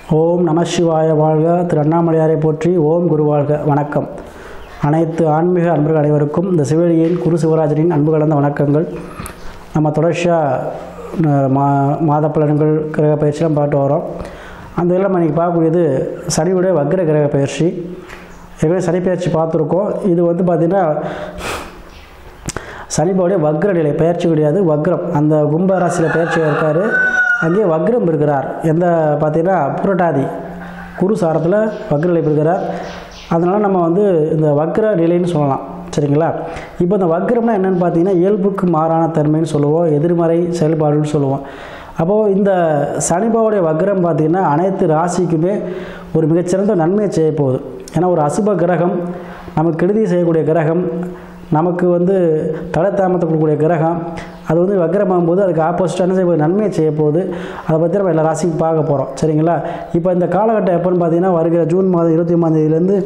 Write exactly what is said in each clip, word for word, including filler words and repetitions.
ஓம் நம சிவாய வாழ்க. திரு அண்ணாமலையாரை போற்றி. ஓம் குரு வாழ்க. வணக்கம். அனைத்து ஆன்மீக அன்பர்கள் அனைவருக்கும் இந்த சிவலியின் குரு சிவராஜனின் அன்பு கலந்த வணக்கங்கள். நம்ம தொடர்ச்சியாக மா மாத பலன்கள் கிரக பயிற்சியெலாம் பார்த்து வரோம். அந்த இதில் நம்ம இன்றைக்கி பார்க்கக்கூடியது சனியுடைய வக்ர கிரக பயிற்சி. ஏற்கனவே சனி பயிற்சி பார்த்துருக்கோம். இது வந்து பார்த்திங்கன்னா சனிபாவுடைய வக்ர நிலை பயிற்சி கிடையாது, வக்ரம். அந்த கும்ப ராசியில் பயிற்சியாக இருக்கார், அங்கேயே வக்ரம் இருக்கிறார். எந்த பார்த்திங்கன்னா புரட்டாதி குரு சாரத்தில் வக்ர நிலை இருக்கிறார். அதனால் நம்ம வந்து இந்த வக்ர நிலைன்னு சொல்லலாம். சரிங்களா? இப்போ இந்த வக்ரம்னா என்னென்னு பார்த்தீங்கன்னா இயல்புக்கு மாறான தன்மைன்னு சொல்லுவோம், எதிர்மறை செயல்பாடுன்னு சொல்லுவோம். அப்போது இந்த சனிபாவுடைய வக்ரம் பார்த்திங்கன்னா அனைத்து ராசிக்குமே ஒரு மிகச்சிறந்த நன்மையை செய்ய போகுது. ஏன்னா ஒரு அசுப கிரகம், நமக்கு கெடுதி செய்யக்கூடிய கிரகம், நமக்கு வந்து தலை தாமத்தை கொடுக்கக்கூடிய கிரகம், அது வந்து வக்ரமாகும் போது அதுக்கு ஆப்போசிட்டாக என்ன செய்ய போகுது, நன்மையை செய்ய போகுது. அதை பற்றி நம்ம எல்லா ராசிக்கும் பார்க்க போகிறோம். சரிங்களா? இப்போ இந்த காலகட்டம் எப்போன்னு பார்த்தீங்கன்னா வருகிற ஜூன் மாதம் இருபத்தி ஒன்பதாம் தேதியிலேருந்து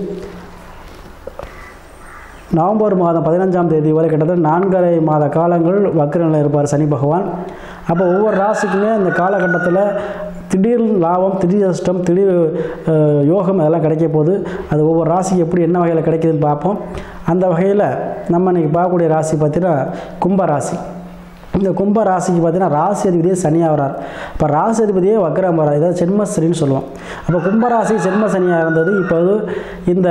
நவம்பர் மாதம் பதினஞ்சாம் தேதி வரை கிட்டத்தட்ட நான்கரை மாத காலங்கள் வக்ர நிலையில் இருப்பார் சனி பகவான். அப்போ ஒவ்வொரு ராசிக்குமே இந்த காலகட்டத்தில் திடீர் லாபம், திடீர் அதிர்ஷ்டம், திடீர் யோகம் அதெல்லாம் கிடைக்க போகுது. அது ஒவ்வொரு ராசிக்கு எப்படி என்ன வகையில் கிடைக்குதுன்னு பார்ப்போம். அந்த வகையில் நம்ம இன்றைக்கி பார்க்கக்கூடிய ராசி பார்த்திங்கன்னா கும்ப ராசி. இந்த கும்ப ராசிக்கு பார்த்தீங்கன்னா ராசி அதிபதியே சனியாக வரார். இப்போ ராசி அதிபதியே வக்ரம் வரார். இதாவது சென்மசனின்னு சொல்லுவோம். அப்போ கும்பராசி சென்ம சனியாக இருந்தது. இப்போ இந்த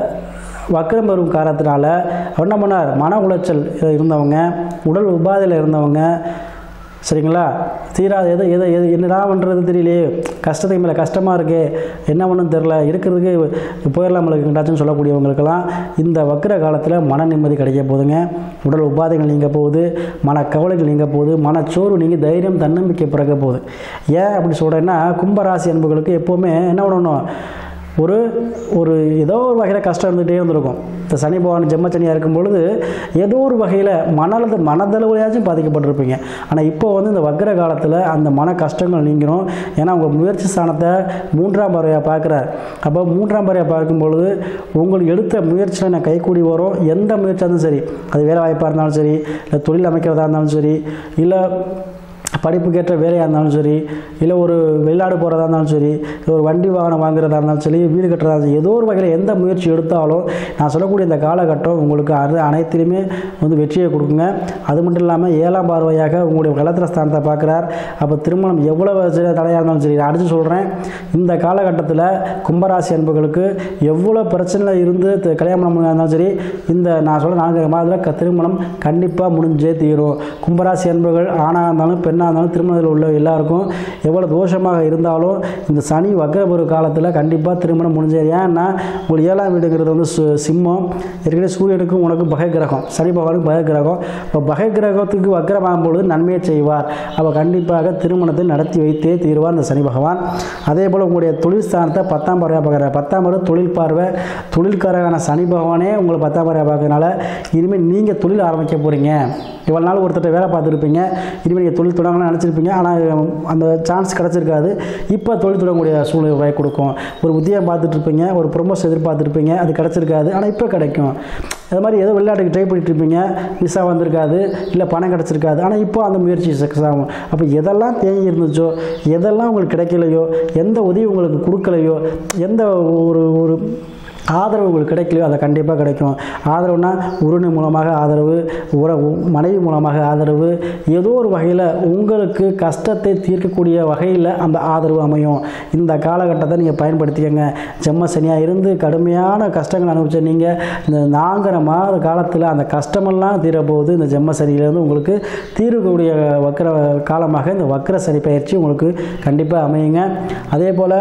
வக்ரம் வரும் காரணத்தினால என்ன பண்ணார், மன உளைச்சல் இருந்தவங்க, உடல் உபாதையில் இருந்தவங்க, சரிங்களா, தீராது எது எது எது என்னடா பண்ணுறது தெரியலையே, கஷ்டத்துக்கு மேலே கஷ்டமாக இருக்கே, என்ன பண்ணுன்னு தெரில, இருக்கிறதுக்கு போயிடலாம் இருக்குண்டாச்சுன்னு சொல்லக்கூடியவங்களுக்கெல்லாம் இந்த வக்ர காலத்தில் மன நிம்மதி கிடைக்க போகுதுங்க. உடல் உபாதைகள் நீங்க போகுது, மன கவலைகள் நீங்க போகுது, மனச்சோர்வு நீங்கள் தைரியம் தன்னம்பிக்கை பிறக்க போகுது. ஏன் அப்படி சொல்கிறேன்னா கும்பராசி அன்புகளுக்கு எப்போவுமே என்ன பண்ணணும், ஒரு ஒரு ஏதோ ஒரு வகையில் கஷ்டம் இருந்துகிட்டே இருந்திருக்கும். இந்த சனி பகவான் ஜென்மச்சனியாக இருக்கும் பொழுது ஏதோ ஒரு வகையில் மனது மனதளவுலையாச்சும் பாதிக்கப்பட்டிருப்பீங்க. ஆனால் இப்போ வந்து இந்த வக்ர காலத்தில் அந்த மன கஷ்டங்கள் நீங்கணும். ஏன்னா உங்கள் முயற்சி ஸ்தானத்தை மூன்றாம் பறவையாக பார்க்குறார். அப்போ மூன்றாம் பறவையாக பார்க்கும் பொழுது உங்களுக்கு எடுத்த முயற்சியில் நான் கைக்கூடி வரும். எந்த முயற்சியாக இருந்தாலும் சரி, அது வேலை வாய்ப்பாக இருந்தாலும் சரி, இல்லை தொழில் அமைக்கிறதா இருந்தாலும் சரி, இல்லை படிப்புக்கேற்ற வேலையாக இருந்தாலும் சரி, இல்லை ஒரு வெளிநாடு போகிறதா இருந்தாலும் சரி, ஒரு வண்டி வாகனம் வாங்குறதா இருந்தாலும் சரி, வீடு கட்டுறதா இருந்தாலும் ஏதோ ஒரு வகையில் எந்த முயற்சி எடுத்தாலும் நான் சொல்லக்கூடிய இந்த காலகட்டம் உங்களுக்கு அது அனைத்திலுமே வந்து வெற்றியை கொடுக்குங்க. அது மட்டும் இல்லாமல் ஏழாம் பார்வையாக உங்களுடைய கலத்திர ஸ்தானத்தை பார்க்குறார். அப்போ திருமணம் எவ்வளோ தடையாக இருந்தாலும் சரி, அடித்து சொல்கிறேன், இந்த காலகட்டத்தில் கும்பராசி அன்புகளுக்கு எவ்வளோ பிரச்சனை இருந்து கல்யாணம் இருந்தாலும் சரி, இந்த நான் சொல்ல நான்கு மாதத்தில் திருமணம் கண்டிப்பாக முடிஞ்சே தீரும். கும்பராசி அன்புகள் ஆணாக இருந்தாலும் பெண்ணாக இருந்தாலும் திருமணத்தில் உள்ள எல்லாருக்கும் எவ்வளோ தோஷமாக இருந்தாலும் இந்த சனி வக்ரபுர காலத்தில் கண்டிப்பாக திருமணம் முடிஞ்சது. ஏன்னா உங்களுக்கு ஏழாம் வீடுங்கிறது வந்து சிம்மம், ஏற்கனவே சூரியனுக்கும் உனக்கு பகை கிரகம், சனி பகவானுக்கு பகை கிரகம். இப்போ பகை கிரகத்துக்கு வக்ரமாகும் பொழுது நன்மையை செய்வார். அப்போ கண்டிப்பாக திருமணத்தை நடத்தி வைத்தே தீர்வார் இந்த சனி பகவான். அதே போல் உங்களுடைய தொழில் ஸ்தானத்தை பத்தாம் பார்வையாக பார்க்குறார். பத்தாம் பார்வை தொழில் பார்வை, தொழில்காரரான சனி பகவானே உங்களை பத்தாம் பார்வையாக பார்க்கறதுனால இனிமேல் நீங்கள் தொழில் ஆரம்பிக்க போகிறீங்க. இவ்வளோ நாள் ஒருத்தர் வேலை பார்த்துருப்பீங்க, இனிமேல் நீங்கள் தொழில் தொடங்கலாம் நினச்சிருப்பீங்க, ஆனால் அந்த சான்ஸ் கிடச்சிருக்காது. இப்போ தொழில் தொடங்கக்கூடிய சூழ்நிலை வாய் கொடுக்கும். ஒரு உத்தியோகம் பார்த்துட்ருப்பீங்க, ஒரு ப்ரொமோஷன் எதிர்பார்த்துருப்பீங்க, அது கிடச்சிருக்காது, ஆனால் இப்போ கிடைக்கும். அது மாதிரி ஏதோ வெளிநாட்டுக்கு ட்ரை பண்ணிட்டுருப்பீங்க, விசா வந்திருக்காது, இல்லை பணம் கிடச்சிருக்காது, ஆனால் இப்போ அந்த முயற்சி சக்ஸஸ் ஆகும். அப்போ எதெல்லாம் தேங்கி இருந்துச்சோ, எதெல்லாம் உங்களுக்கு கிடைக்கலையோ, எந்த உதவி உங்களுக்கு கொடுக்கலையோ, எந்த ஒரு ஒரு ஆதரவு உங்களுக்கு கிடைக்கலையோ அதை கண்டிப்பாக கிடைக்கும். ஆதரவுனா உறவினை மூலமாக ஆதரவு, உற மனைவி மூலமாக ஆதரவு, ஏதோ ஒரு வகையில் உங்களுக்கு கஷ்டத்தை தீர்க்கக்கூடிய வகையில் அந்த ஆதரவு அமையும். இந்த காலகட்டத்தை நீங்கள் பயன்படுத்திக்கங்க. ஜென்ம சனியாக இருந்து கடுமையான கஷ்டங்கள் அனுபவிச்ச நீங்கள் இந்த நான்கரை மாத காலத்தில் அந்த கஷ்டமெல்லாம் தீரப்போகுது. இந்த ஜென்ம சனியிலேருந்து உங்களுக்கு தீர்க்கக்கூடிய வக்ர காலமாக இந்த வக்ர சனி பயிற்சி உங்களுக்கு கண்டிப்பாக அமையுங்க. அதே போல்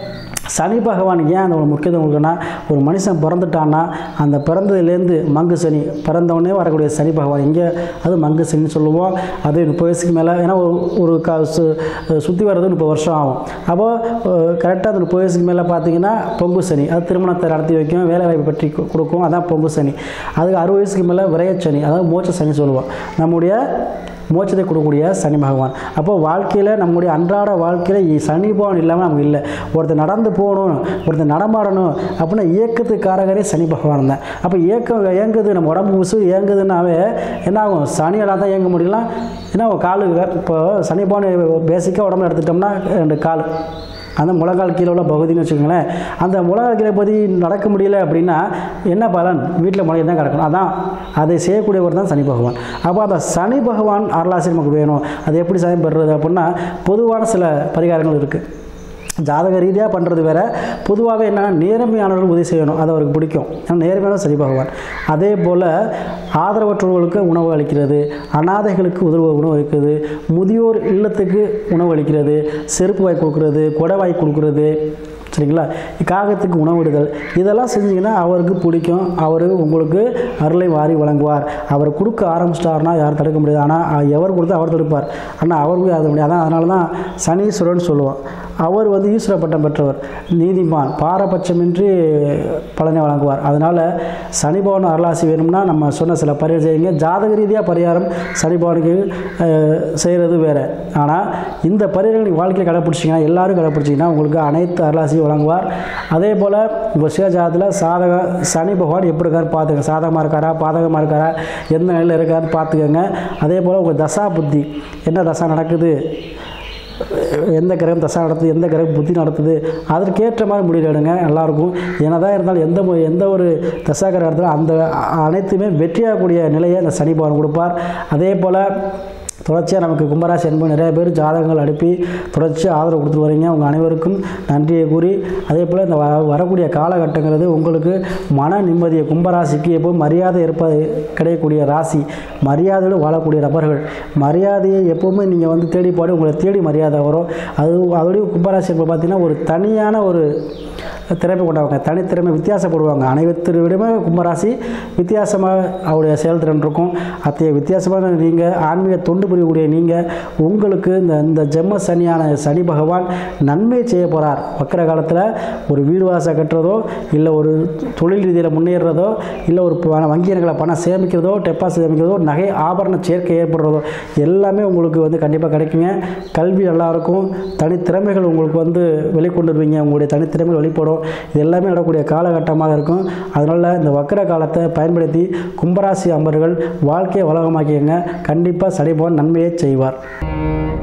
சனி பகவான் ஏன் அந்த ஒரு முக்கியத்துவம் கொடுக்குன்னா, ஒரு மனுஷன் பிறந்துட்டான்னா அந்த பிறந்ததுலேருந்து மங்கு சனி, பிறந்தவொடனே வரக்கூடிய சனி பகவான் இங்கே அது மங்கு சனின்னு சொல்லுவோம். அது முப்பது வயசுக்கு மேலே, ஏன்னா ஒரு ஒரு க சு சுற்றி வர்றது முப்பது வருஷம் ஆகும். அப்போது கரெக்டாக அந்த முப்பது வயசுக்கு மேலே பார்த்தீங்கன்னா பொங்கு சனி, அது திருமணத்தை நடத்தி வைக்கும், வேலை வாய்ப்பு பற்றி கொடுக்கும், அதான் பொங்கு சனி. அதுக்கு அறுபது வயசுக்கு மேலே விரையச்சனி, அதாவது மோட்ச சனி சொல்லுவோம், நம்முடைய மோட்சத்தை கொடுக்கக்கூடிய சனி பகவான். அப்போ வாழ்க்கையில் நம்முடைய அன்றாட வாழ்க்கையில் சனி பகவான் இல்லாமல் நமக்கு இல்லை. ஒருத்தர் நடந்து போகணும், ஒருத்தர் நடமாடணும் அப்படின்னா இயக்கத்துக்கு காரகரே சனி பகவான் தான். அப்போ இயக்கம் இயங்குது, நம்ம உடம்பு முசு இயங்குதுன்னாவே என்ன ஆகும், சனியெல்லாம் தான் இயங்க முடியலாம். ஏன்னா காலு இப்போ சனி பகவான் பேசிக்காக உடம்புல எடுத்துட்டோம்னா ரெண்டு கால் அந்த முழங்கால் கீழே உள்ள பகுதின்னு வச்சுக்கோங்களேன். அந்த முழங்கால் கீழே பகுதி நடக்க முடியல அப்படின்னா என்ன பலன்? வீட்டில் முளைய தான் கிடக்கணும். அதான் அதை செய்யக்கூடியவர் தான் சனி பகவான். அப்போ அந்த சனி பகவான் அருளாசி நமக்கு வேணும். அது எப்படி சாயம் பெறுறது அப்படின்னா பொதுவான சில பரிகாரங்கள் இருக்குது. ஜாதக ரீதியாக பண்ணுறது வேறு, பொதுவாகவே என்ன நேர்மையானவர்கள் உதவி செய்யணும், அது அவருக்கு பிடிக்கும். ஏன்னா நேர்மையான சனி பகவான். அதே போல் ஆதரவற்றவர்களுக்கு உணவு அளிக்கிறது, அனாதைகளுக்கு உதவு உணவு அளிக்கிறது, முதியோர் இல்லத்துக்கு உணவு அளிக்கிறது, செருப்பு வாய் கொடுக்குறது, கொடை வாய் கொடுக்குறது, சரிங்களா, காகத்துக்கு உணவிடுதல், இதெல்லாம் செஞ்சிங்கன்னா அவருக்கு பிடிக்கும். அவர் உங்களுக்கு அருளை வாரி வழங்குவார். அவர் கொடுக்க ஆரம்பிச்சிட்டாருன்னா யாரும் தடுக்க முடியாது. ஆனால் எவர் கொடுத்து அவர் தடுப்பார். ஆனால் அவருக்கு அது முடியாது. அதான் அதனால தான் சனீஸ்வரன் சொல்லுவோம். அவர் வந்து ஈஸ்வர பட்டம் பெற்றவர், நீதிமான், பாரபட்சமின்றி பலனை வழங்குவார். அதனால் சனி பகவான் அருளாசி வேணும்னா நம்ம சொன்ன சில பரிகாரம் செய்யுங்க. ஜாதக ரீதியாக பரிகாரம் சனி பகவானுக்கு செய்கிறது வேறு. ஆனால் இந்த பரிகாரம் நீங்கள் வாழ்க்கையில் கடைப்பிடிச்சிங்கன்னா, எல்லோரும் கடைப்பிடிச்சிங்கன்னா உங்களுக்கு அனைத்து அருளாசியும் வழங்குவார். அதே போல் உங்கள் சுயஜாதத்தில் சாதக சனி பகவான் எப்படி இருக்காரு பார்த்துக்கங்க. சாதகமாக இருக்காரா, பாதகமாக இருக்காரா, எந்த நிலையில் இருக்காருன்னு பார்த்துக்கோங்க. அதே போல் உங்கள் தசா புத்தி என்ன தசா நடக்குது, எந்த கிரகம் தசா நடத்துது, எந்த கிரகம் புத்தி நடத்துது, அதற்கேற்ற மாதிரி முடிவு எடுங்க. எல்லாருக்கும் என்னதான் இருந்தாலும் எந்த எந்த ஒரு தசா கிரகம் நடத்தாலும் அந்த அனைத்துமே வெற்றியாகக்கூடிய நிலையை அந்த சனி பகவான் கொடுப்பார். அதே போல் தொடர்ச்சியாக நமக்கு கும்பராசி என்பது நிறைய பேர் ஜாதகங்கள் அனுப்பி தொடர்ச்சியாக ஆதரவு கொடுத்துட்டு வரீங்க. உங்கள் அனைவருக்கும் நன்றியை கூறி, அதே போல் இந்த வ வரக்கூடிய காலகட்டங்கிறது உங்களுக்கு மன நிம்மதியை, கும்பராசிக்கு எப்போவும் மரியாதை ஏற்ப கிடைக்கக்கூடிய ராசி, மரியாதையோடு வாழக்கூடிய நபர்கள், மரியாதையை எப்போவுமே நீங்கள் வந்து தேடிப்பாடு உங்களை தேடி மரியாதை வரும். அது அதோடய கும்பராசி என்பது பார்த்திங்கன்னா ஒரு தனியான ஒரு திறமை கொண்டவங்க, தனித்திறமை வித்தியாசப்படுவாங்க. அனைவரை விடமே கும்பராசி வித்தியாசமாக அவருடைய செயல்திறன் இருக்கும். அத்தைய வித்தியாசமாக நீங்கள் ஆன்மீக தொண்டு புரியக்கூடிய நீங்கள் உங்களுக்கு இந்த இந்த ஜென்ம சனியான சனி பகவான் நன்மை செய்ய போகிறார். வக்கர காலத்தில் ஒரு வீடு வாசை கட்டுறதோ, இல்லை ஒரு தொழில் ரீதியில் முன்னேறதோ, இல்லை ஒரு வங்கி கணக்கில் பணம் சேமிக்கிறதோ, டெபாசிட் சேமிக்கிறதோ, நகை ஆபரண சேர்க்கை ஏற்படுறதோ எல்லாமே உங்களுக்கு வந்து கண்டிப்பாக கிடைக்குங்க. கல்வி நல்லாயிருக்கும். தனித்திறமைகள் உங்களுக்கு வந்து வெளிக்கொண்டு வருவீங்க. உங்களுடைய தனித்திறமைகள் வெளிப்படும். இது எல்லாமே நடக்கக்கூடிய காலகட்டமாக இருக்கும். அதனால் இந்த வக்கர காலத்தை பயன்படுத்தி கும்பராசி அன்பர்கள் வாழ்க்கையை வளமாக்கிங்க. கண்டிப்பாக சனி பகவான் நன்மையை செய்வார்.